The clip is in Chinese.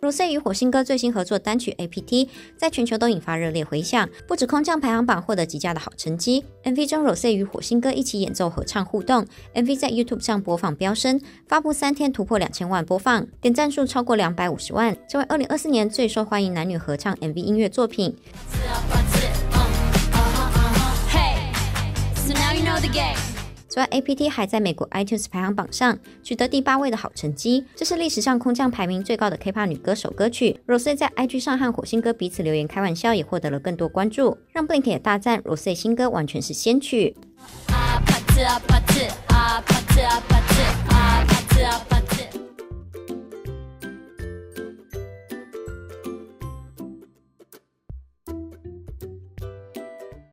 Rosé 与火星哥最新合作单曲 APT 在全球都引发热烈回响，不止空降排行榜获得极佳的好成绩， MV 中 Rosé 与火星哥一起演奏合唱互动， MV 在 YouTube 上播放飙升，发布3天突破2000万播放，点赞数超过250万，成为2024年最受欢迎男女合唱 MV 音乐作品。此外 APT 还在美国 iTunes 排行榜上取得第8位的好成绩，这是历史上空降排名最高的 K-pop 女歌手歌曲。 Rosé 在 IG 上和火星哥彼此留言开玩笑，也获得了更多关注，让 Blink 也大赞 Rosé 新歌完全是仙曲。